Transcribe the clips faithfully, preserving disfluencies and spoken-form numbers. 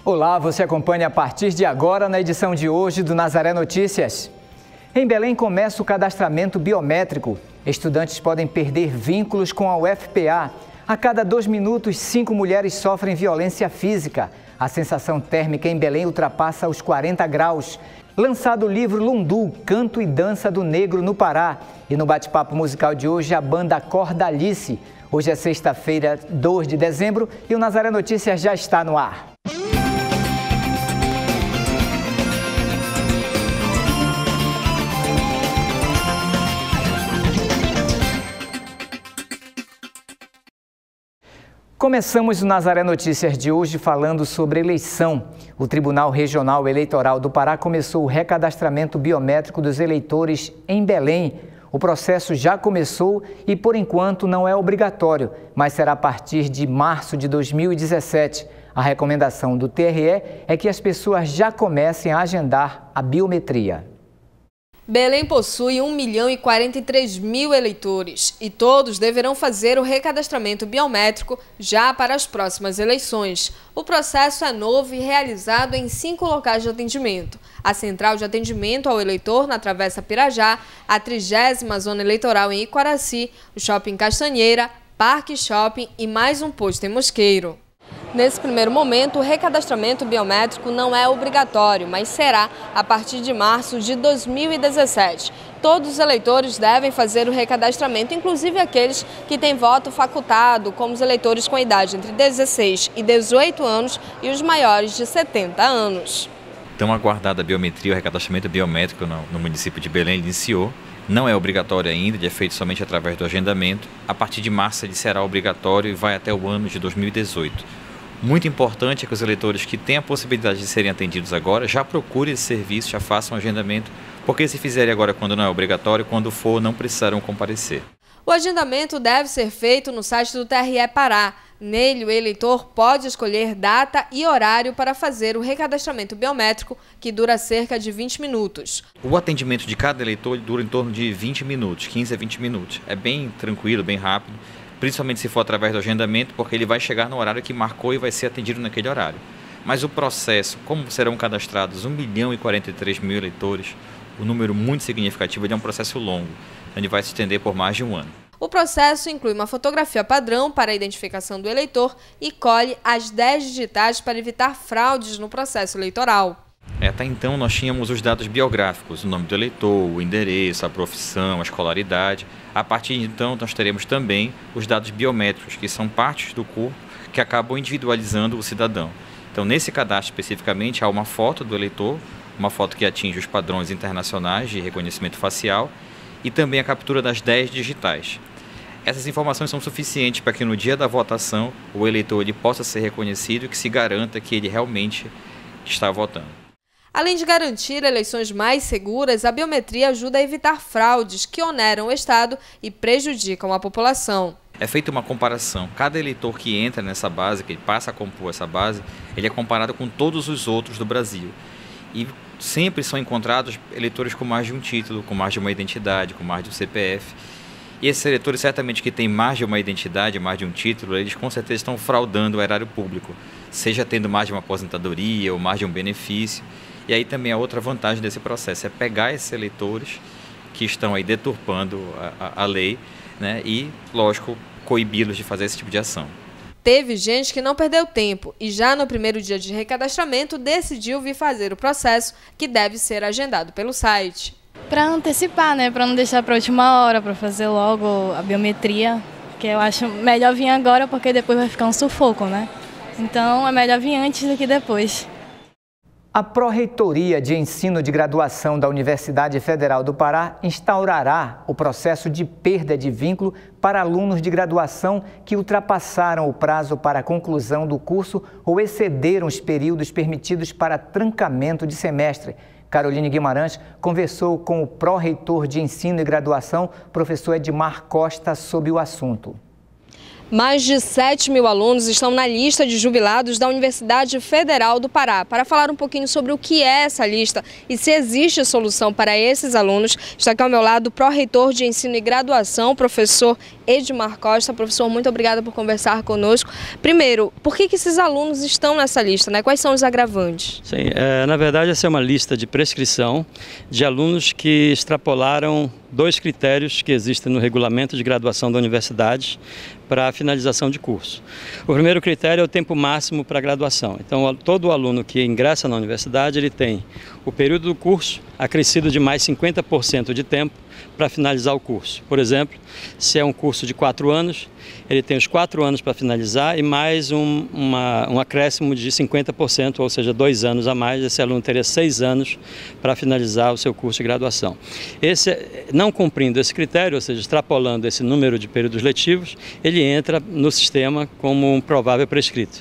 Olá, você acompanha a partir de agora na edição de hoje do Nazaré Notícias. Em Belém começa o cadastramento biométrico. Estudantes podem perder vínculos com a U F P A. A cada dois minutos, cinco mulheres sofrem violência física. A sensação térmica em Belém ultrapassa os quarenta graus. Lançado o livro Lundu, Canto e Dança do Negro no Pará. E no bate-papo musical de hoje, a banda Cordalice. Hoje é sexta-feira, dois de dezembro, e o Nazaré Notícias já está no ar. Começamos o Nazaré Notícias de hoje falando sobre eleição. O Tribunal Regional Eleitoral do Pará começou o recadastramento biométrico dos eleitores em Belém. O processo já começou e, por enquanto, não é obrigatório, mas será a partir de março de dois mil e dezessete. A recomendação do T R E é que as pessoas já comecem a agendar a biometria. Belém possui um milhão e quarenta e três mil eleitores e todos deverão fazer o recadastramento biométrico já para as próximas eleições. O processo é novo e realizado em cinco locais de atendimento. A Central de Atendimento ao Eleitor na Travessa Pirajá, a trigésima Zona Eleitoral em Iquaraci, o Shopping Castanheira, Parque Shopping e mais um posto em Mosqueiro. Nesse primeiro momento, o recadastramento biométrico não é obrigatório, mas será a partir de março de dois mil e dezessete. Todos os eleitores devem fazer o recadastramento, inclusive aqueles que têm voto facultado, como os eleitores com idade entre dezesseis e dezoito anos e os maiores de setenta anos. Então, aguardada a biometria, o recadastramento biométrico no, no município de Belém iniciou. Não é obrigatório ainda, ele é feito somente através do agendamento. A partir de março ele será obrigatório e vai até o ano de dois mil e dezoito. Muito importante é que os eleitores que têm a possibilidade de serem atendidos agora já procurem esse serviço, já façam o agendamento, porque se fizerem agora quando não é obrigatório, quando for não precisarão comparecer. O agendamento deve ser feito no site do T R E Pará. Nele, o eleitor pode escolher data e horário para fazer o recadastramento biométrico, que dura cerca de vinte minutos. O atendimento de cada eleitor dura em torno de vinte minutos, quinze a vinte minutos. É bem tranquilo, bem rápido, principalmente se for através do agendamento, porque ele vai chegar no horário que marcou e vai ser atendido naquele horário. Mas o processo, como serão cadastrados um milhão e quarenta e três mil eleitores, um número muito significativo, ele é um processo longo, ele vai se estender por mais de um ano. O processo inclui uma fotografia padrão para a identificação do eleitor e colhe as dez digitais para evitar fraudes no processo eleitoral. É, até então nós tínhamos os dados biográficos, o nome do eleitor, o endereço, a profissão, a escolaridade. A partir de então nós teremos também os dados biométricos, que são partes do corpo que acabam individualizando o cidadão. Então, nesse cadastro especificamente há uma foto do eleitor, uma foto que atinge os padrões internacionais de reconhecimento facial e também a captura das dez digitais. Essas informações são suficientes para que no dia da votação o eleitor ele possa ser reconhecido e que se garanta que ele realmente está votando. Além de garantir eleições mais seguras, a biometria ajuda a evitar fraudes que oneram o Estado e prejudicam a população. É feita uma comparação. Cada eleitor que entra nessa base, que passa a compor essa base, ele é comparado com todos os outros do Brasil. E sempre são encontrados eleitores com mais de um título, com mais de uma identidade, com mais de um C P F. E esses eleitores, certamente, que têm mais de uma identidade, mais de um título, eles com certeza estão fraudando o erário público, seja tendo mais de uma aposentadoria ou mais de um benefício. E aí também a outra vantagem desse processo é pegar esses eleitores que estão aí deturpando a, a, a lei, né, e, lógico, coibi-los de fazer esse tipo de ação. Teve gente que não perdeu tempo e já no primeiro dia de recadastramento decidiu vir fazer o processo, que deve ser agendado pelo site. Para antecipar, né, para não deixar para a última hora, para fazer logo a biometria, que eu acho melhor vir agora porque depois vai ficar um sufoco, né? Então é melhor vir antes do que depois. A Pró-Reitoria de Ensino de Graduação da Universidade Federal do Pará instaurará o processo de perda de vínculo para alunos de graduação que ultrapassaram o prazo para a conclusão do curso ou excederam os períodos permitidos para trancamento de semestre. Caroline Guimarães conversou com o Pró-Reitor de Ensino e Graduação, professor Edmar Costa, sobre o assunto. Mais de sete mil alunos estão na lista de jubilados da Universidade Federal do Pará. Para falar um pouquinho sobre o que é essa lista e se existe solução para esses alunos, está aqui ao meu lado o pró-reitor de Ensino e Graduação, o professor Edmar Costa. Professor, muito obrigada por conversar conosco. Primeiro, por que que esses alunos estão nessa lista, né? Quais são os agravantes? Sim, é, na verdade essa é uma lista de prescrição de alunos que extrapolaram dois critérios que existem no regulamento de graduação da universidade para a finalização de curso. O primeiro critério é o tempo máximo para a graduação. Então, todo aluno que ingressa na universidade, ele tem o período do curso acrescido de mais cinquenta por cento de tempo para finalizar o curso. Por exemplo, se é um curso de quatro anos, ele tem os quatro anos para finalizar e mais um, uma, um acréscimo de cinquenta por cento, ou seja, dois anos a mais. Esse aluno teria seis anos para finalizar o seu curso de graduação. Esse, não cumprindo esse critério, ou seja, extrapolando esse número de períodos letivos, ele entra no sistema como um provável prescrito.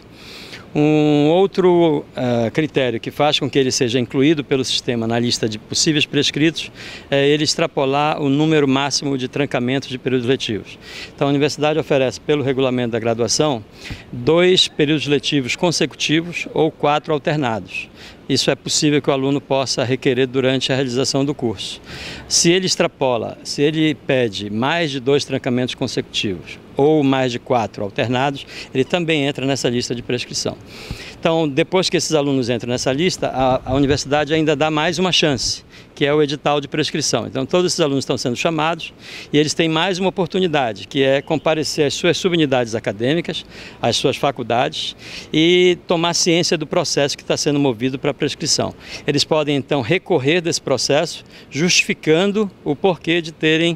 Um outro uh, critério que faz com que ele seja incluído pelo sistema na lista de possíveis prescritos é ele extrapolar o número máximo de trancamentos de períodos letivos. Então, a universidade oferece, pelo regulamento da graduação, dois períodos letivos consecutivos ou quatro alternados. Isso é possível que o aluno possa requerer durante a realização do curso. Se ele extrapola, se ele pede mais de dois trancamentos consecutivos ou mais de quatro alternados, ele também entra nessa lista de prescrição. Então, depois que esses alunos entram nessa lista, a, a universidade ainda dá mais uma chance, que é o edital de prescrição. Então, todos esses alunos estão sendo chamados e eles têm mais uma oportunidade, que é comparecer às suas subunidades acadêmicas, às suas faculdades e tomar ciência do processo que está sendo movido para a prescrição. Eles podem, então, recorrer desse processo, justificando o porquê de terem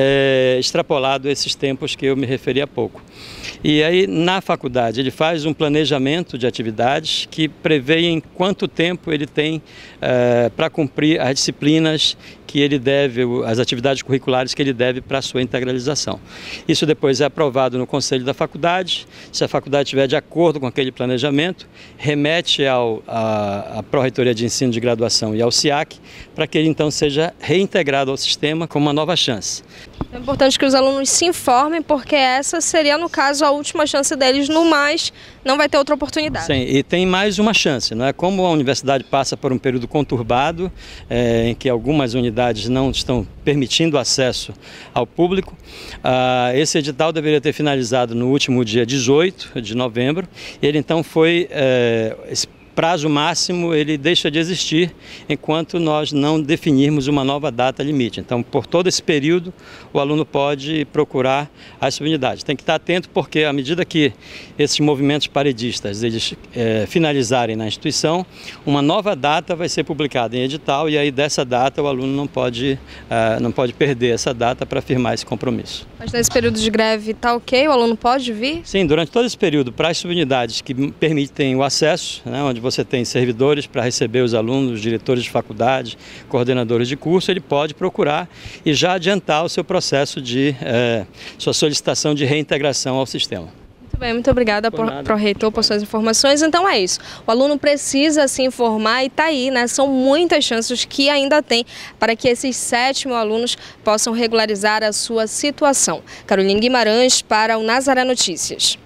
é, extrapolado esses tempos que eu me referi há pouco. E aí, na faculdade, ele faz um planejamento de atividades que prevê em quanto tempo ele tem é, para cumprir as disciplinas que ele deve, as atividades curriculares que ele deve para a sua integralização. Isso depois é aprovado no conselho da faculdade. Se a faculdade estiver de acordo com aquele planejamento, remete ao, a, a Pró-Reitoria de Ensino de Graduação e ao SIAC, para que ele então seja reintegrado ao sistema com uma nova chance. É importante que os alunos se informem, porque essa seria, no caso, a última chance deles. No mais, não vai ter outra oportunidade. Sim, e tem mais uma chance, não é? Como a universidade passa por um período conturbado, é, em que algumas unidades não estão permitindo acesso ao público, ah, esse edital deveria ter finalizado no último dia dezoito de novembro, e ele então foi... É, esse prazo máximo ele deixa de existir enquanto nós não definirmos uma nova data limite. Então, por todo esse período, o aluno pode procurar as subunidades. Tem que estar atento, porque à medida que esses movimentos paredistas eles é, finalizarem na instituição, uma nova data vai ser publicada em edital, e aí dessa data o aluno não pode, uh, não pode perder essa data para firmar esse compromisso. Mas nesse período de greve está ok? O aluno pode vir? Sim, durante todo esse período, para as subunidades que permitem o acesso, né, onde você tem servidores para receber os alunos, diretores de faculdade, coordenadores de curso, ele pode procurar e já adiantar o seu processo de é, sua solicitação de reintegração ao sistema. Muito bem, muito obrigada, pró-reitor, por suas informações. Então é isso, o aluno precisa se informar e está aí, né? São muitas chances que ainda tem para que esses sete mil alunos possam regularizar a sua situação. Carolina Guimarães para o Nazaré Notícias.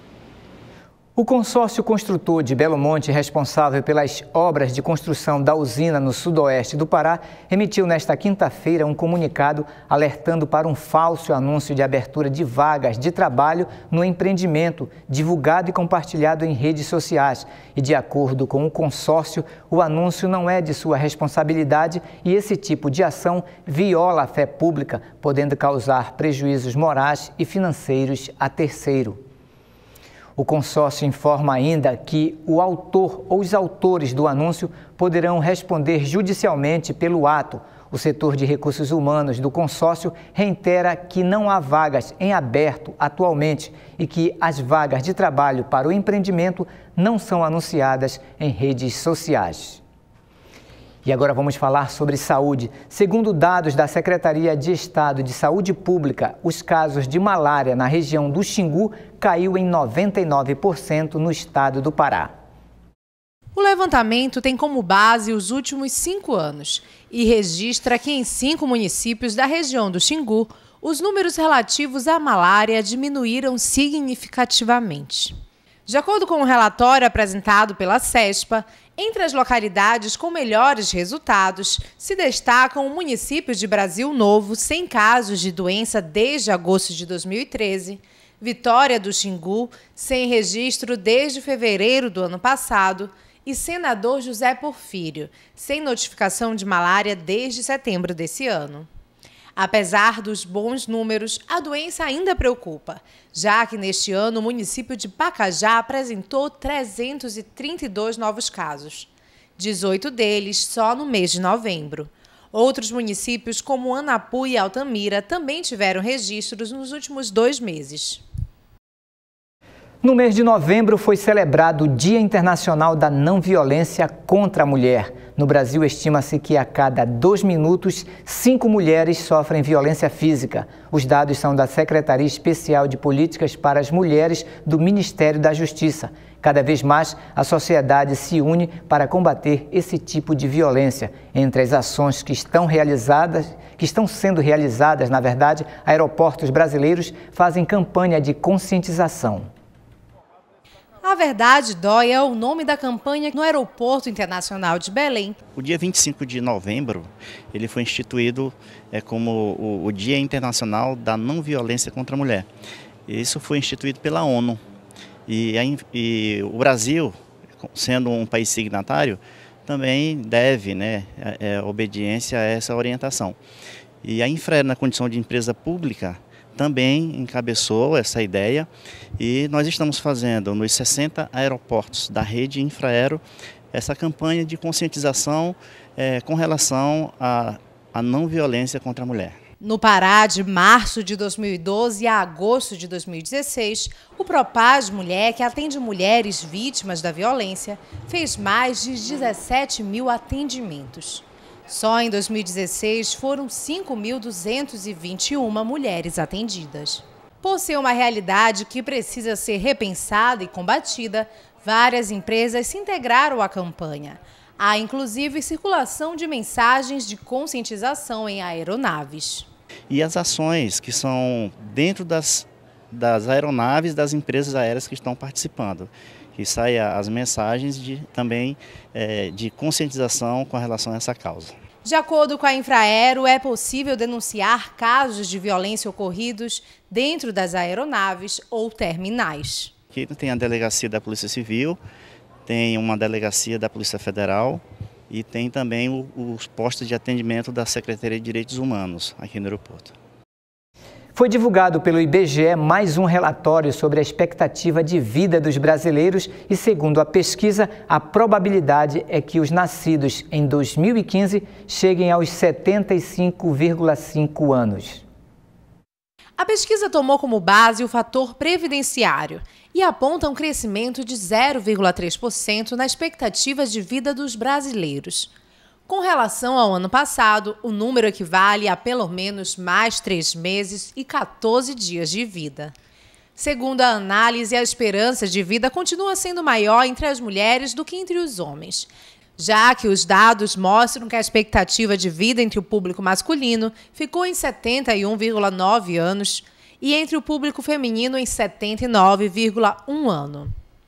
O consórcio construtor de Belo Monte, responsável pelas obras de construção da usina no sudoeste do Pará, emitiu nesta quinta-feira um comunicado alertando para um falso anúncio de abertura de vagas de trabalho no empreendimento, divulgado e compartilhado em redes sociais. E, de acordo com o consórcio, o anúncio não é de sua responsabilidade e esse tipo de ação viola a fé pública, podendo causar prejuízos morais e financeiros a terceiro. O consórcio informa ainda que o autor ou os autores do anúncio poderão responder judicialmente pelo ato. O setor de recursos humanos do consórcio reitera que não há vagas em aberto atualmente e que as vagas de trabalho para o empreendimento não são anunciadas em redes sociais. E agora vamos falar sobre saúde. Segundo dados da Secretaria de Estado de Saúde Pública, os casos de malária na região do Xingu caiu em noventa e nove por cento no estado do Pará. O levantamento tem como base os últimos cinco anos e registra que em cinco municípios da região do Xingu, os números relativos à malária diminuíram significativamente. De acordo com um relatório apresentado pela CESPA, entre as localidades com melhores resultados, se destacam o município de Brasil Novo, sem casos de doença desde agosto de dois mil e treze, Vitória do Xingu, sem registro desde fevereiro do ano passado, e Senador José Porfírio, sem notificação de malária desde setembro desse ano. Apesar dos bons números, a doença ainda preocupa, já que neste ano o município de Pacajá apresentou trezentos e trinta e dois novos casos, dezoito deles só no mês de novembro. Outros municípios, como Anapu e Altamira, também tiveram registros nos últimos dois meses. No mês de novembro foi celebrado o Dia Internacional da Não Violência contra a Mulher. No Brasil, estima-se que a cada dois minutos, cinco mulheres sofrem violência física. Os dados são da Secretaria Especial de Políticas para as Mulheres do Ministério da Justiça. Cada vez mais, a sociedade se une para combater esse tipo de violência. Entre as ações que estão realizadas, que estão sendo realizadas, na verdade, aeroportos brasileiros fazem campanha de conscientização. A Verdade Dói é o nome da campanha no Aeroporto Internacional de Belém. O dia vinte e cinco de novembro ele foi instituído é, como o, o Dia Internacional da Não Violência contra a Mulher. Isso foi instituído pela ONU. E, e o Brasil, sendo um país signatário, também deve né, é, é, obediência a essa orientação. E a Infraero, na condição de empresa pública, também encabeçou essa ideia e nós estamos fazendo nos sessenta aeroportos da rede Infraero essa campanha de conscientização é, com relação à, à não violência contra a mulher. No Pará, de março de dois mil e doze a agosto de dois mil e dezesseis, o Propaz Mulher, que atende mulheres vítimas da violência, fez mais de dezessete mil atendimentos. Só em dois mil e dezesseis foram cinco mil duzentas e vinte e uma mulheres atendidas. Por ser uma realidade que precisa ser repensada e combatida, várias empresas se integraram à campanha. Há inclusive circulação de mensagens de conscientização em aeronaves. E as ações que são dentro das, das aeronaves das empresas aéreas que estão participando. Que saem as mensagens de, também é, de conscientização com relação a essa causa. De acordo com a Infraero, é possível denunciar casos de violência ocorridos dentro das aeronaves ou terminais. Aqui tem a delegacia da Polícia Civil, tem uma delegacia da Polícia Federal e tem também o, os postos de atendimento da Secretaria de Direitos Humanos aqui no aeroporto. Foi divulgado pelo I B G E mais um relatório sobre a expectativa de vida dos brasileiros e, segundo a pesquisa, a probabilidade é que os nascidos em dois mil e quinze cheguem aos setenta e cinco vírgula cinco anos. A pesquisa tomou como base o fator previdenciário e aponta um crescimento de zero vírgula três por cento na expectativa de vida dos brasileiros. Com relação ao ano passado, o número equivale a pelo menos mais três meses e quatorze dias de vida. Segundo a análise, a esperança de vida continua sendo maior entre as mulheres do que entre os homens, já que os dados mostram que a expectativa de vida entre o público masculino ficou em setenta e um vírgula nove anos e entre o público feminino em setenta e nove vírgula um ano.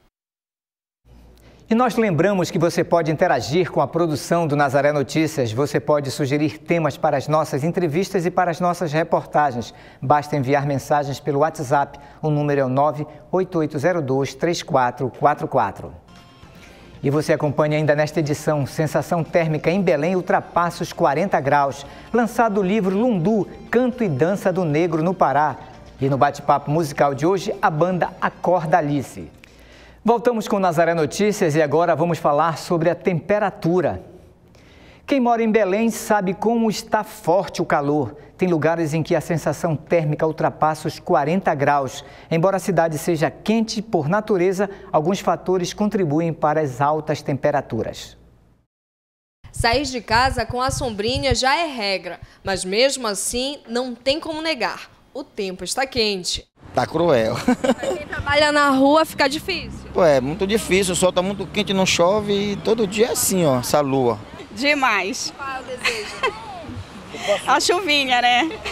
E nós lembramos que você pode interagir com a produção do Nazaré Notícias. Você pode sugerir temas para as nossas entrevistas e para as nossas reportagens. Basta enviar mensagens pelo WhatsApp. O número é o nove oito oito zero dois três quatro quatro quatro. E você acompanha ainda nesta edição Sensação Térmica em Belém ultrapassa os quarenta graus. Lançado o livro Lundu, Canto e Dança do Negro no Pará. E no bate-papo musical de hoje, a banda Acorda Alice. Voltamos com o Nazaré Notícias e agora vamos falar sobre a temperatura. Quem mora em Belém sabe como está forte o calor. Tem lugares em que a sensação térmica ultrapassa os quarenta graus. Embora a cidade seja quente por natureza, alguns fatores contribuem para as altas temperaturas. Sair de casa com a sombrinha já é regra, mas mesmo assim não tem como negar. O tempo está quente. Tá cruel. Pra quem trabalha na rua fica difícil. Ué, muito difícil, o sol tá muito quente, não chove e todo dia é assim, ó, essa lua. Demais. Qual é o desejo? A chuvinha, né?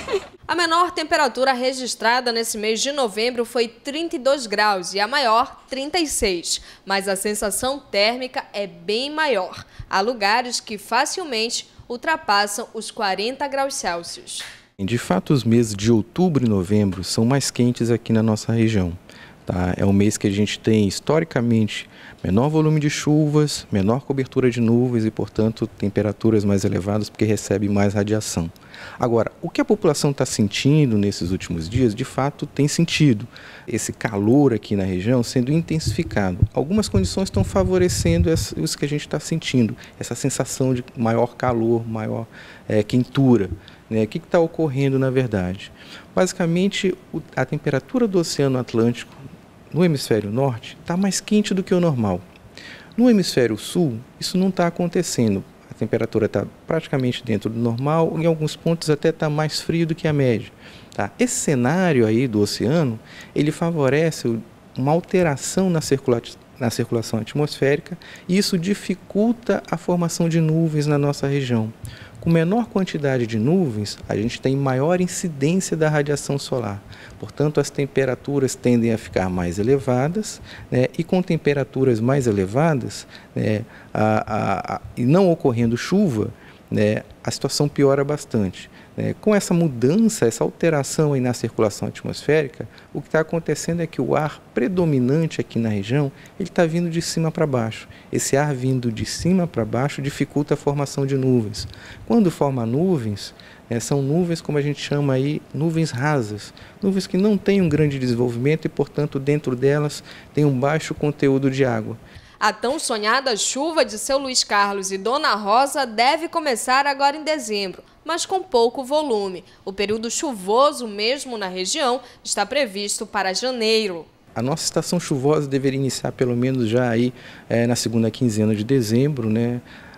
A menor temperatura registrada nesse mês de novembro foi trinta e dois graus e a maior, trinta e seis. Mas a sensação térmica é bem maior. Há lugares que facilmente ultrapassam os quarenta graus Celsius. De fato, os meses de outubro e novembro são mais quentes aqui na nossa região. Tá? É um mês que a gente tem, historicamente, menor volume de chuvas, menor cobertura de nuvens e, portanto, temperaturas mais elevadas porque recebe mais radiação. Agora, o que a população está sentindo nesses últimos dias, de fato, tem sentido. Esse calor aqui na região sendo intensificado. Algumas condições estão favorecendo isso que a gente está sentindo, essa sensação de maior calor, maior é, quentura. Né? O que está ocorrendo, na verdade? Basicamente, a temperatura do Oceano Atlântico no hemisfério norte está mais quente do que o normal. No hemisfério sul, isso não está acontecendo. A temperatura está praticamente dentro do normal, em alguns pontos até está mais frio do que a média. Tá? Esse cenário aí do oceano, ele favorece uma alteração na, circula na circulação atmosférica e isso dificulta a formação de nuvens na nossa região. Com menor quantidade de nuvens, a gente tem maior incidência da radiação solar. Portanto, as temperaturas tendem a ficar mais elevadas, né, e com temperaturas mais elevadas, né, a, a, a, e não ocorrendo chuva, né, a situação piora bastante. Né. Com essa mudança, essa alteração aí na circulação atmosférica, o que está acontecendo é que o ar predominante aqui na região, ele está vindo de cima para baixo. Esse ar vindo de cima para baixo dificulta a formação de nuvens. Quando forma nuvens, é, são nuvens, como a gente chama aí, nuvens rasas. Nuvens que não têm um grande desenvolvimento e, portanto, dentro delas tem um baixo conteúdo de água. A tão sonhada chuva de Seu Luiz Carlos e Dona Rosa deve começar agora em dezembro, mas com pouco volume. O período chuvoso mesmo na região está previsto para janeiro. A nossa estação chuvosa deveria iniciar pelo menos já aí é, na segunda quinzena de dezembro, né?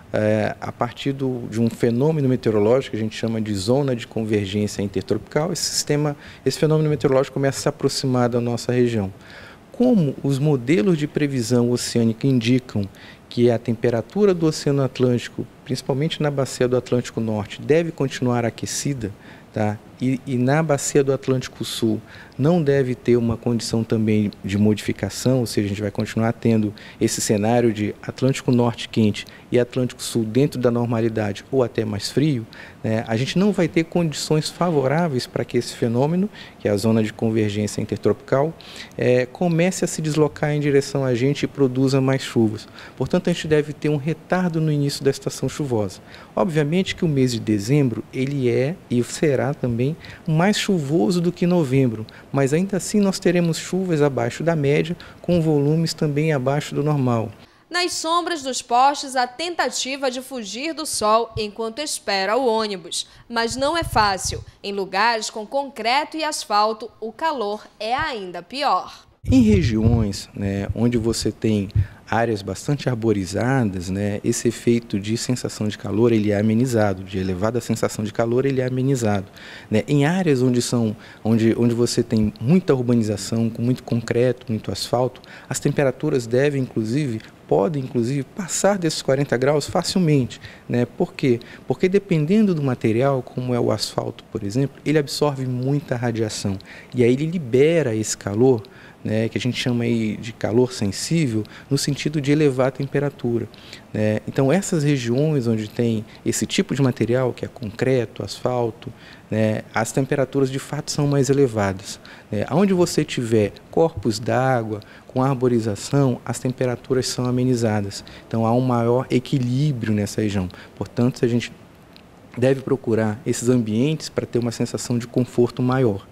É, a partir do, de um fenômeno meteorológico que a gente chama de zona de convergência intertropical. Esse sistema, esse fenômeno meteorológico começa a se aproximar da nossa região. Como os modelos de previsão oceânica indicam que a temperatura do Oceano Atlântico, principalmente na bacia do Atlântico Norte, deve continuar aquecida, tá? E, e na bacia do Atlântico Sul não deve ter uma condição também de modificação, ou seja, a gente vai continuar tendo esse cenário de Atlântico Norte quente e Atlântico Sul dentro da normalidade ou até mais frio, né? A gente não vai ter condições favoráveis para que esse fenômeno, que é a zona de convergência intertropical, é, comece a se deslocar em direção a gente e produza mais chuvas. Portanto, a gente deve ter um retardo no início da estação chuvosa. Obviamente que o mês de dezembro, ele é e será também mais chuvoso do que novembro, mas ainda assim nós teremos chuvas abaixo da média, com volumes também abaixo do normal. Nas sombras dos postes, a tentativa de fugir do sol enquanto espera o ônibus. Mas não é fácil. Em lugares com concreto e asfalto, o calor é ainda pior. Em regiões, né, onde você tem áreas bastante arborizadas, né, esse efeito de sensação de calor ele é amenizado, de elevada sensação de calor ele é amenizado. Né? Em áreas onde, são, onde, onde você tem muita urbanização, com muito concreto, muito asfalto, as temperaturas devem, inclusive, podem, inclusive, passar desses quarenta graus facilmente. Né? Por quê? Porque dependendo do material, como é o asfalto, por exemplo, ele absorve muita radiação e aí ele libera esse calor, né, que a gente chama aí de calor sensível, no sentido de elevar a temperatura. Né? Então, essas regiões onde tem esse tipo de material, que é concreto, asfalto, né, as temperaturas de fato são mais elevadas. Né? Onde você tiver corpos d'água, com arborização, as temperaturas são amenizadas. Então, há um maior equilíbrio nessa região. Portanto, a gente deve procurar esses ambientes para ter uma sensação de conforto maior.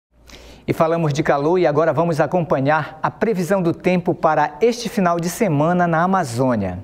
E falamos de calor e agora vamos acompanhar a previsão do tempo para este final de semana na Amazônia.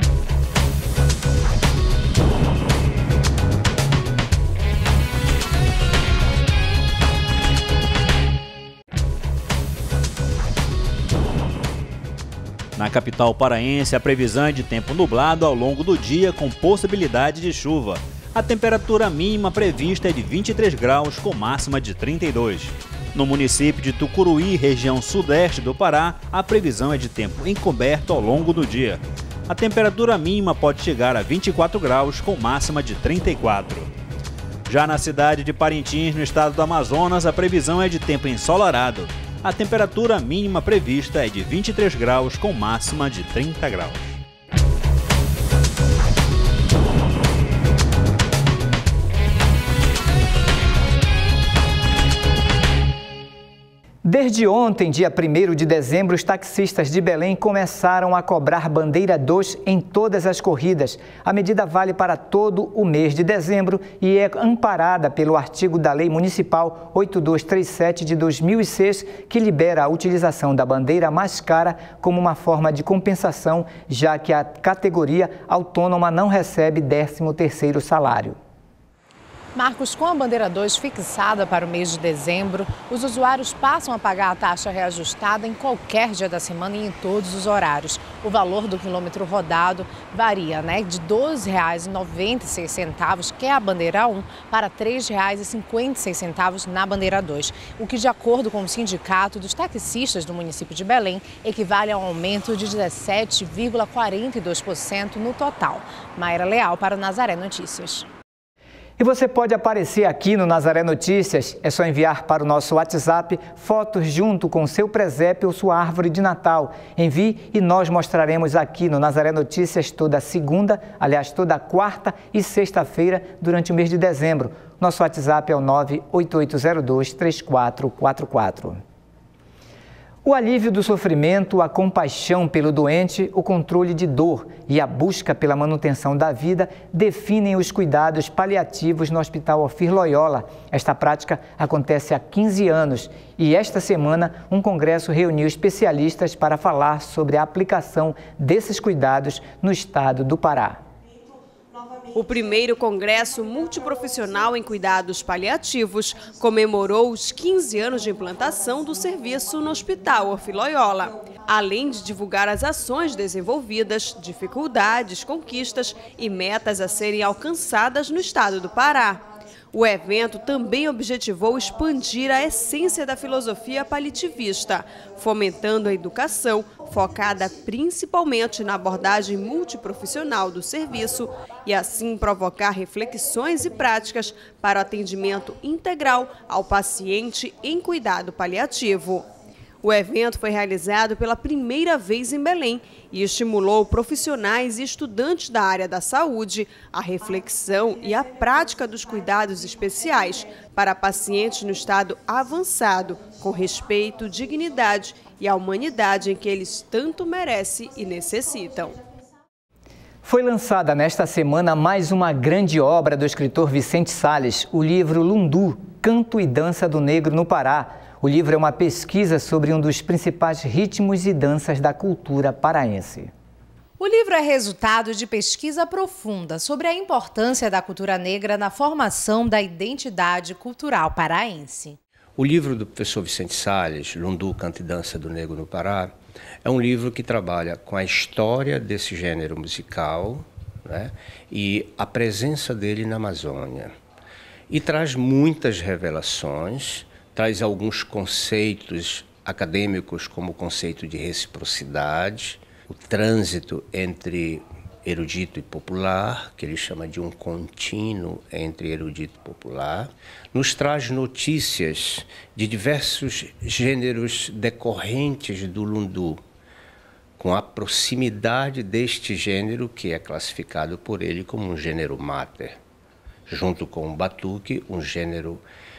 Na capital paraense, a previsão é de tempo nublado ao longo do dia com possibilidade de chuva. A temperatura mínima prevista é de vinte e três graus com máxima de trinta e dois. No município de Tucuruí, região sudeste do Pará, a previsão é de tempo encoberto ao longo do dia. A temperatura mínima pode chegar a vinte e quatro graus com máxima de trinta e quatro. Já na cidade de Parintins, no estado do Amazonas, a previsão é de tempo ensolarado. A temperatura mínima prevista é de vinte e três graus, com máxima de trinta graus. Desde ontem, dia primeiro de dezembro, os taxistas de Belém começaram a cobrar bandeira dois em todas as corridas. A medida vale para todo o mês de dezembro e é amparada pelo artigo da Lei Municipal oito dois três sete de dois mil e seis, que libera a utilização da bandeira mais cara como uma forma de compensação, já que a categoria autônoma não recebe décimo terceiro salário. Marcos, com a bandeira dois fixada para o mês de dezembro, os usuários passam a pagar a taxa reajustada em qualquer dia da semana e em todos os horários. O valor do quilômetro rodado varia, né, de doze reais e noventa e seis centavos, que é a bandeira um, para três reais e cinquenta e seis centavos na bandeira dois, o que, de acordo com o Sindicato dos Taxistas do município de Belém, equivale a um aumento de dezessete vírgula quarenta e dois por cento no total. Maíra Leal para o Nazaré Notícias. E você pode aparecer aqui no Nazaré Notícias. É só enviar para o nosso WhatsApp fotos junto com seu presépio ou sua árvore de Natal. Envie e nós mostraremos aqui no Nazaré Notícias toda segunda, aliás, toda quarta e sexta-feira durante o mês de dezembro. Nosso WhatsApp é o nove oito oito zero dois três quatro quatro quatro. O alívio do sofrimento, a compaixão pelo doente, o controle de dor e a busca pela manutenção da vida definem os cuidados paliativos no Hospital Ofir Loyola. Esta prática acontece há quinze anos e esta semana um congresso reuniu especialistas para falar sobre a aplicação desses cuidados no estado do Pará. O primeiro Congresso Multiprofissional em Cuidados Paliativos comemorou os quinze anos de implantação do serviço no Hospital Ofir Loyola. Além de divulgar as ações desenvolvidas, dificuldades, conquistas e metas a serem alcançadas no estado do Pará. O evento também objetivou expandir a essência da filosofia paliativista, fomentando a educação, focada principalmente na abordagem multiprofissional do serviço e assim provocar reflexões e práticas para o atendimento integral ao paciente em cuidado paliativo. O evento foi realizado pela primeira vez em Belém e estimulou profissionais e estudantes da área da saúde a reflexão e a prática dos cuidados especiais para pacientes no estado avançado, com respeito, dignidade e a humanidade em que eles tanto merecem e necessitam. Foi lançada nesta semana mais uma grande obra do escritor Vicente Salles, o livro Lundu, Canto e Dança do Negro no Pará. O livro é uma pesquisa sobre um dos principais ritmos e danças da cultura paraense. O livro é resultado de pesquisa profunda sobre a importância da cultura negra na formação da identidade cultural paraense. O livro do professor Vicente Salles, Lundu, Canto e Dança do Negro no Pará, é um livro que trabalha com a história desse gênero musical, né, e a presença dele na Amazônia. E traz muitas revelações, traz alguns conceitos acadêmicos, como o conceito de reciprocidade, o trânsito entre erudito e popular, que ele chama de um contínuo entre erudito e popular. Nos traz notícias de diversos gêneros decorrentes do Lundu, com a proximidade deste gênero, que é classificado por ele como um gênero mater, junto com o batuque, um gênero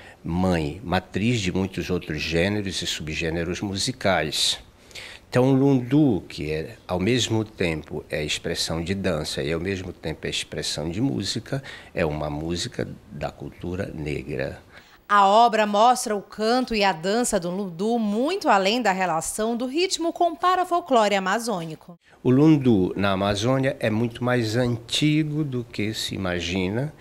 mãe, matriz de muitos outros gêneros e subgêneros musicais. Então, o Lundu, que é, ao mesmo tempo é expressão de dança e ao mesmo tempo é expressão de música, é uma música da cultura negra. A obra mostra o canto e a dança do Lundu muito além da relação do ritmo com o parafolclore amazônico. O Lundu na Amazônia é muito mais antigo do que se imagina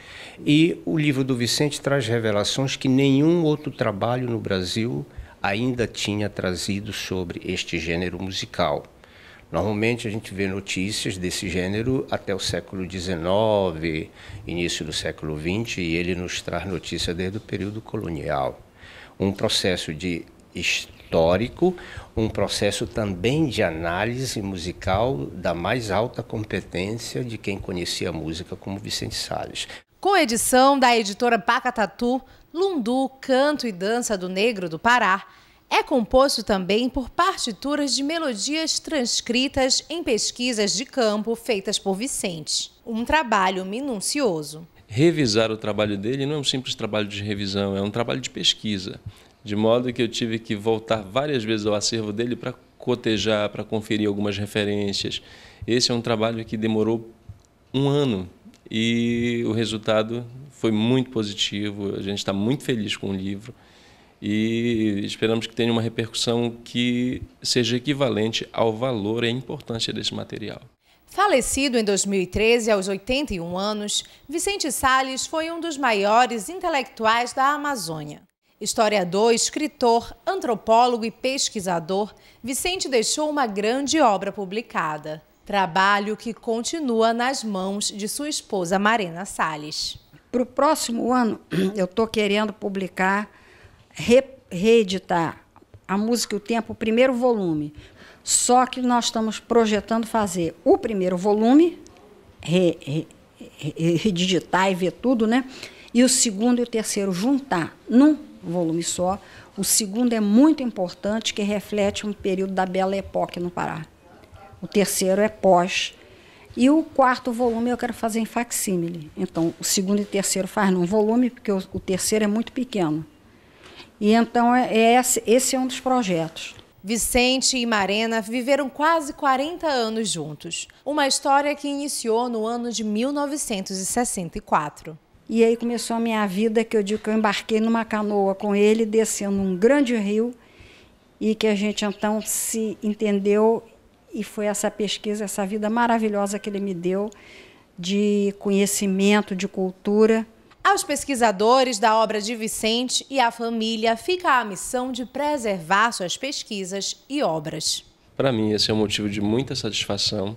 e o livro do Vicente traz revelações que nenhum outro trabalho no Brasil ainda tinha trazido sobre este gênero musical. Normalmente a gente vê notícias desse gênero até o século dezenove, início do século vinte, e ele nos traz notícia desde o período colonial. Um processo de histórico, um processo também de análise musical da mais alta competência de quem conhecia a música, como Vicente Salles. Com edição da editora Pacatatu, Lundu, Canto e Dança do Negro do Pará, é composto também por partituras de melodias transcritas em pesquisas de campo feitas por Vicente. Um trabalho minucioso. Revisar o trabalho dele não é um simples trabalho de revisão, é um trabalho de pesquisa. De modo que eu tive que voltar várias vezes ao acervo dele para cotejar, para conferir algumas referências. Esse é um trabalho que demorou um ano e o resultado foi muito positivo. A gente está muito feliz com o livro e esperamos que tenha uma repercussão que seja equivalente ao valor e à importância desse material. Falecido em dois mil e treze, aos oitenta e um anos, Vicente Salles foi um dos maiores intelectuais da Amazônia. Historiador, escritor, antropólogo e pesquisador, Vicente deixou uma grande obra publicada. Trabalho que continua nas mãos de sua esposa Marena Salles. Para o próximo ano, eu estou querendo publicar, re, reeditar a Música e o Tempo, o primeiro volume. Só que nós estamos projetando fazer o primeiro volume, re, re, re, redigitar e ver tudo, né? E o segundo e o terceiro juntar num volume só. O segundo é muito importante, que reflete um período da Belle Époque no Pará. O terceiro é pós. E o quarto volume eu quero fazer em facsímile. Então, o segundo e terceiro faz num volume, porque o, o terceiro é muito pequeno. E então, é, é esse, esse é um dos projetos. Vicente e Marena viveram quase quarenta anos juntos. Uma história que iniciou no ano de mil novecentos e sessenta e quatro. E aí começou a minha vida, que eu digo que eu embarquei numa canoa com ele, descendo um grande rio, e que a gente então se entendeu. E foi essa pesquisa, essa vida maravilhosa que ele me deu, de conhecimento, de cultura. Aos pesquisadores da obra de Vicente e à família fica a missão de preservar suas pesquisas e obras. Para mim, esse é um motivo de muita satisfação,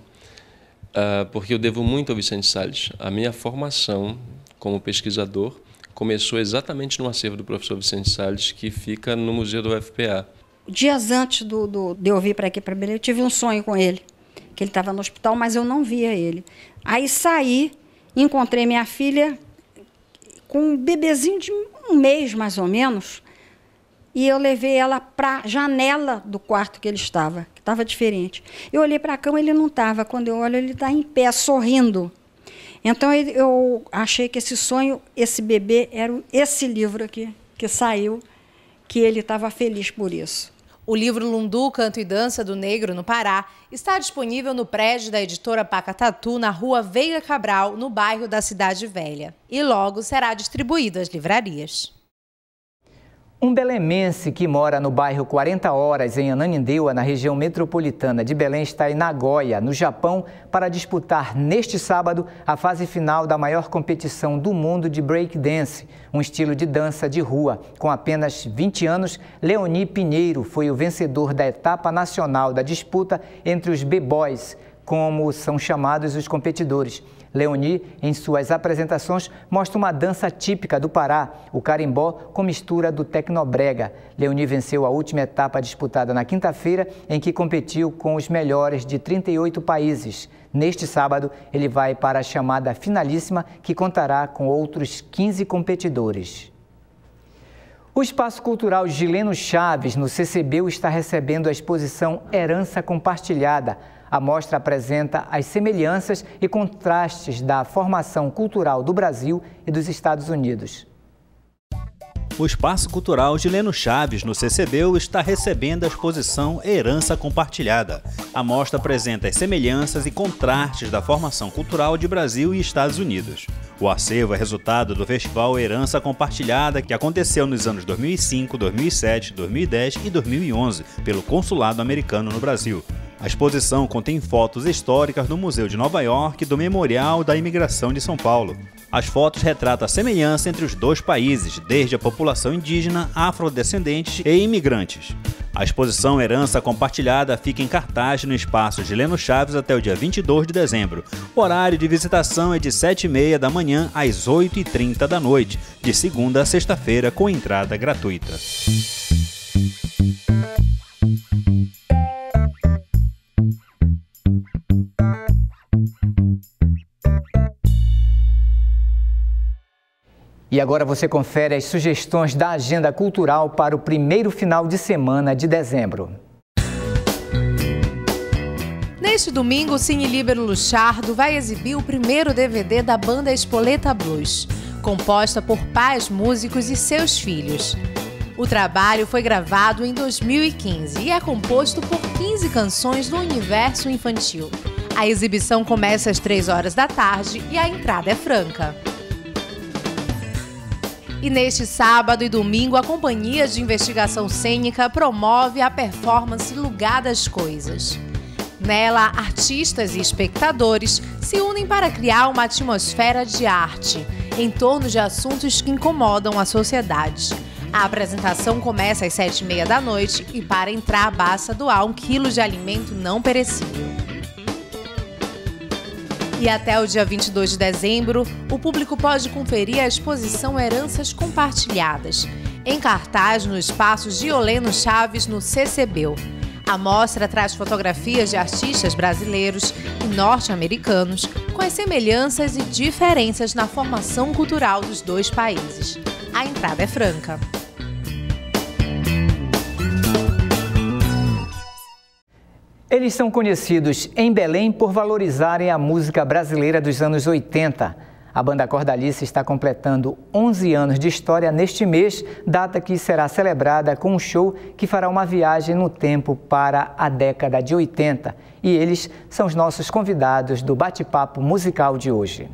porque eu devo muito ao Vicente Salles. A minha formação como pesquisador começou exatamente no acervo do professor Vicente Salles, que fica no Museu do U F P A. Dias antes do, do, de eu vir para aqui, para Belém, eu tive um sonho com ele, que ele estava no hospital, mas eu não via ele. Aí saí, encontrei minha filha com um bebezinho de um mês, mais ou menos, e eu levei ela para a janela do quarto que ele estava, que estava diferente. Eu olhei para a cama, ele não estava. Quando eu olho, ele está em pé, sorrindo. Então, eu achei que esse sonho, esse bebê, era esse livro aqui, que saiu, que ele estava feliz por isso. O livro Lundu, Canto e Dança do Negro no Pará está disponível no prédio da editora Pacatatu, na rua Veiga Cabral, no bairro da Cidade Velha. E logo será distribuído às livrarias. Um belemense que mora no bairro quarenta Horas, em Ananindeua, na região metropolitana de Belém, está em Nagoya, no Japão, para disputar neste sábado a fase final da maior competição do mundo de breakdance, um estilo de dança de rua. Com apenas vinte anos, Leoni Pinheiro foi o vencedor da etapa nacional da disputa entre os B-Boys, como são chamados os competidores. Leoni, em suas apresentações, mostra uma dança típica do Pará, o carimbó com mistura do tecnobrega. Leoni venceu a última etapa disputada na quinta-feira, em que competiu com os melhores de trinta e oito países. Neste sábado, ele vai para a chamada finalíssima, que contará com outros quinze competidores. O Espaço Cultural Gileno Chaves, no C C B U, está recebendo a exposição Herança Compartilhada. A mostra apresenta as semelhanças e contrastes da formação cultural do Brasil e dos Estados Unidos. O Espaço Cultural Gileno Chaves, no C C B U, está recebendo a exposição Herança Compartilhada. A mostra apresenta as semelhanças e contrastes da formação cultural de Brasil e Estados Unidos. O acervo é resultado do Festival Herança Compartilhada, que aconteceu nos anos dois mil e cinco, dois mil e sete, dois mil e dez e dois mil e onze, pelo Consulado Americano no Brasil. A exposição contém fotos históricas do Museu de Nova York e do Memorial da Imigração de São Paulo. As fotos retratam a semelhança entre os dois países, desde a população indígena, afrodescendentes e imigrantes. A exposição Herança Compartilhada fica em cartaz no Espaço Gileno Chaves até o dia vinte e dois de dezembro. O horário de visitação é de sete e meia da manhã às oito e trinta da noite, de segunda a sexta-feira, com entrada gratuita. E agora você confere as sugestões da agenda cultural para o primeiro final de semana de dezembro. Neste domingo, o Cine Líbero Luchardo vai exibir o primeiro D V D da banda Espoleta Blues, composta por pais músicos e seus filhos. O trabalho foi gravado em dois mil e quinze e é composto por quinze canções do universo infantil. A exibição começa às três horas da tarde e a entrada é franca. E neste sábado e domingo, a Companhia de Investigação Cênica promove a performance Lugar das Coisas. Nela, artistas e espectadores se unem para criar uma atmosfera de arte em torno de assuntos que incomodam a sociedade. A apresentação começa às sete e meia da noite e para entrar basta doar um quilo de alimento não perecível. E até o dia vinte e dois de dezembro, o público pode conferir a exposição Heranças Compartilhadas, em cartaz no espaço Gioleno Chaves, no C C B U. A mostra traz fotografias de artistas brasileiros e norte-americanos com as semelhanças e diferenças na formação cultural dos dois países. A entrada é franca. Eles são conhecidos em Belém por valorizarem a música brasileira dos anos oitenta. A banda Cordalice está completando onze anos de história neste mês, data que será celebrada com um show que fará uma viagem no tempo para a década de oitenta. E eles são os nossos convidados do bate-papo musical de hoje.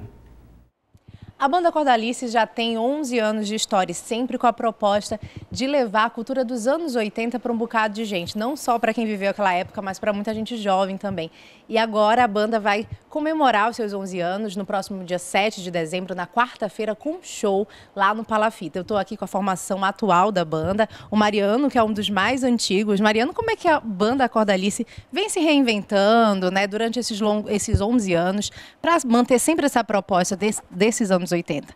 A banda Cordalice já tem onze anos de história, sempre com a proposta de levar a cultura dos anos oitenta para um bocado de gente. Não só para quem viveu aquela época, mas para muita gente jovem também. E agora a banda vai comemorar os seus onze anos no próximo dia sete de dezembro, na quarta-feira, com um show lá no Palafita. Eu estou aqui com a formação atual da banda, o Mariano, que é um dos mais antigos. Mariano, como é que a banda Cordalice vem se reinventando, né, durante esses, long... esses onze anos, para manter sempre essa proposta desse... desses anos oitenta?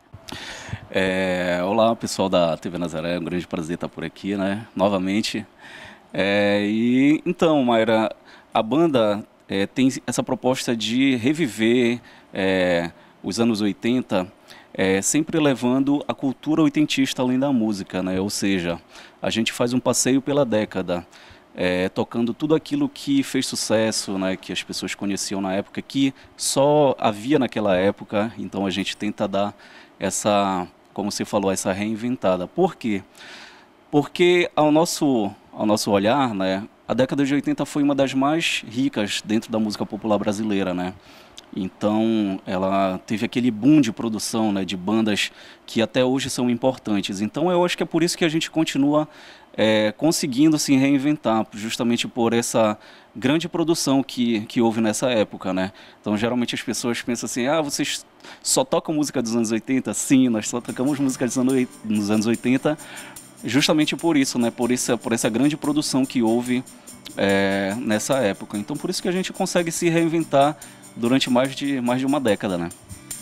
É, olá, pessoal da T V Nazaré, é um grande prazer estar por aqui, né, novamente. É, e então, Mayra, a banda é, tem essa proposta de reviver é, os anos oitenta, é, sempre levando a cultura oitentista além da música, né, ou seja, a gente faz um passeio pela década, é, tocando tudo aquilo que fez sucesso, né, que as pessoas conheciam na época, que só havia naquela época. Então a gente tenta dar essa, como você falou, essa reinventada. Por quê? Porque ao nosso, ao nosso olhar, né, a década de oitenta foi uma das mais ricas dentro da música popular brasileira, né? Então ela teve aquele boom de produção, né, de bandas que até hoje são importantes. Então eu acho que é por isso que a gente continua é, conseguindo se reinventar, justamente por essa grande produção que, que houve nessa época, né? Então geralmente as pessoas pensam assim, ah, vocês só tocam música dos anos oitenta? Sim, nós só tocamos música dos anos, nos anos oitenta, justamente por isso, né? Por essa, por essa grande produção que houve é, nessa época. Então por isso que a gente consegue se reinventar durante mais de, mais de uma década, né?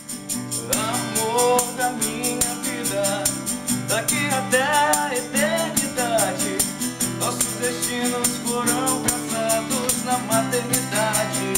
Amor da minha vida, daqui até a eternidade, nossos destinos foram traçados na maternidade.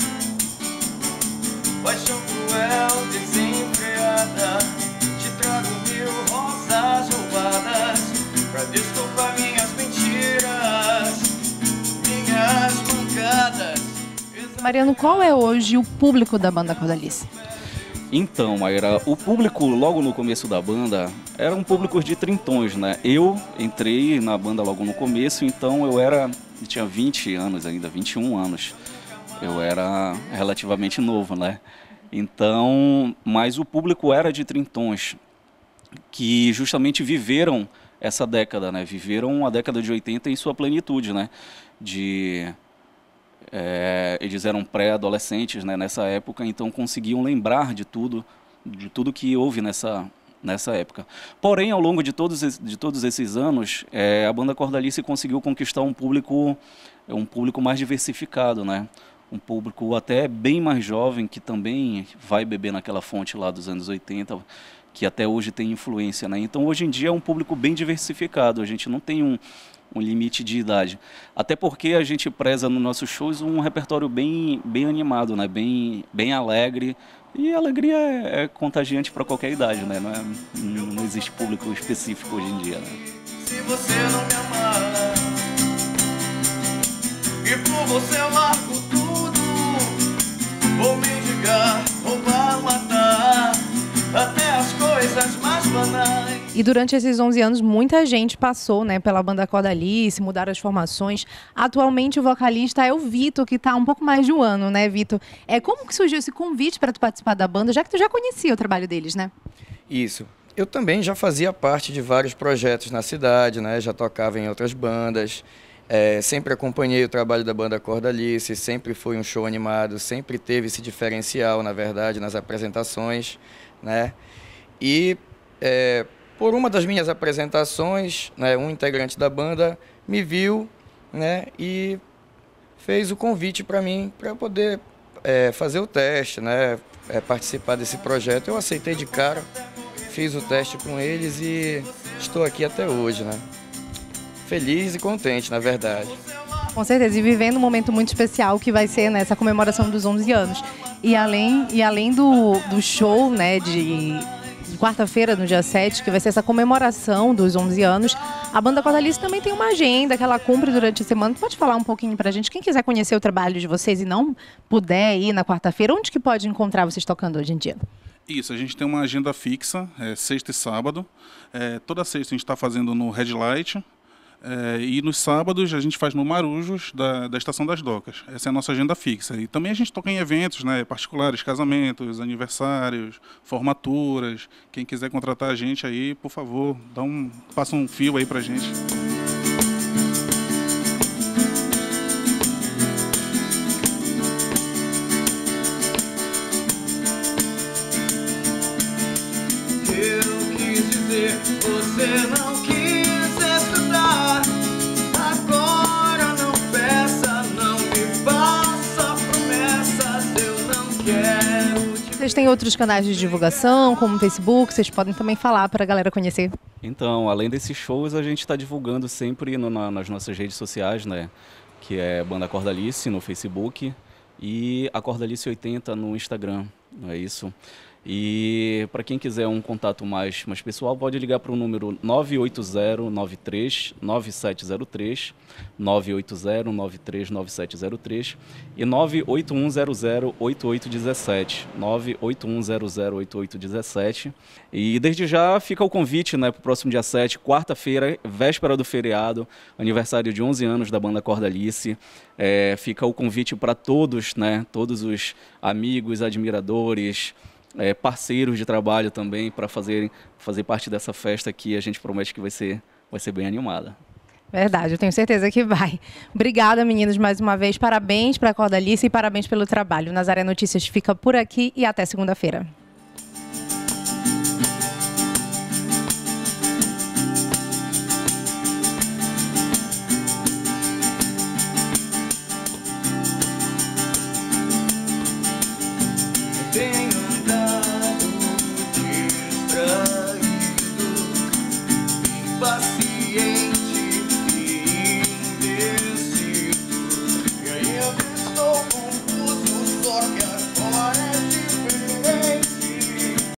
Paixão cruel, desenfreada, te trago mil rosas roubadas, pra desculpar minhas mentiras, minhas mancadas. Mariano, qual é hoje o público da banda Cordalice? Então, Mayra, o público logo no começo da banda era um público de trintões, né? Eu entrei na banda logo no começo, então eu era, eu tinha vinte anos ainda, vinte e um anos. Eu era relativamente novo, né? Então, mas o público era de trintões, que justamente viveram essa década, né? Viveram a década de oitenta em sua plenitude, né? De... É, eles eram pré-adolescentes, né, nessa época, então conseguiam lembrar de tudo, de tudo que houve nessa, nessa época. Porém, ao longo de todos, de todos esses anos, é, a banda Cordalice conseguiu conquistar um público, um público mais diversificado, né? Um público até bem mais jovem, que também vai beber naquela fonte lá dos anos oitenta, que até hoje tem influência, né? Então, hoje em dia é um público bem diversificado, a gente não tem um, um limite de idade. Até porque a gente preza nos nossos shows um repertório bem, bem animado, né? bem, bem alegre. E a alegria é, é contagiante para qualquer idade, né? Não, é, não existe público específico hoje em dia. Né? Se você não me amar, e por você eu largo tudo, vou mendigar, roubar, matar, até as coisas mais banais. E durante esses onze anos, muita gente passou, né, pela banda Cordalice, mudaram as formações. Atualmente, o vocalista é o Vitor, que está há um pouco mais de um ano, né, Vitor? É, como que surgiu esse convite para tu participar da banda, já que tu já conhecia o trabalho deles, né? Isso. Eu também já fazia parte de vários projetos na cidade, né? Já tocava em outras bandas. É, sempre acompanhei o trabalho da banda Cordalice, sempre foi um show animado, sempre teve esse diferencial, na verdade, nas apresentações, né? E... É, por uma das minhas apresentações, né, um integrante da banda me viu, né, e fez o convite para mim para eu poder é, fazer o teste, né, é, participar desse projeto. Eu aceitei de cara, fiz o teste com eles e estou aqui até hoje, né? Feliz e contente, na verdade. Com certeza, e vivendo um momento muito especial que vai ser nessa comemoração dos onze anos. E além, e além do, do show, né, de... quarta-feira, no dia sete, que vai ser essa comemoração dos onze anos, a banda Cordalice também tem uma agenda que ela cumpre durante a semana. Pode falar um pouquinho pra gente? Quem quiser conhecer o trabalho de vocês e não puder ir na quarta-feira, onde que pode encontrar vocês tocando hoje em dia? Isso, a gente tem uma agenda fixa, é, sexta e sábado. É, toda sexta a gente está fazendo no Red Light. É, e nos sábados a gente faz no Marujos, da, da Estação das Docas. Essa é a nossa agenda fixa. E também a gente toca em eventos, né, particulares, casamentos, aniversários, formaturas. Quem quiser contratar a gente aí, por favor, dá um, passa um fio aí pra gente. Eu quis dizer, você não quis. Agora não peça, não me faça promessas, eu não quero. Vocês têm outros canais de divulgação, como o Facebook, vocês podem também falar para a galera conhecer. Então, além desses shows, a gente está divulgando sempre no, na, nas nossas redes sociais, né? Que é Banda Cordalice no Facebook e a Cordalice oitenta no Instagram, não é isso? E para quem quiser um contato mais, mais pessoal, pode ligar para o número nove oito zero, nove três, nove sete zero três, nove oito zero, nove três, nove sete zero três e nove oito um zero zero, oito oito um sete, nove oito um zero zero, oito oito um sete. E desde já fica o convite, né, para o próximo dia sete, quarta-feira, véspera do feriado, aniversário de onze anos da banda Cordalice. É, fica o convite para todos, né, todos os amigos, admiradores, É, parceiros de trabalho também para fazer, fazer parte dessa festa que a gente promete que vai ser, vai ser bem animada. Verdade, eu tenho certeza que vai. Obrigada, meninos, mais uma vez. Parabéns para a Cordalice e parabéns pelo trabalho. Nazaré Notícias fica por aqui e até segunda-feira.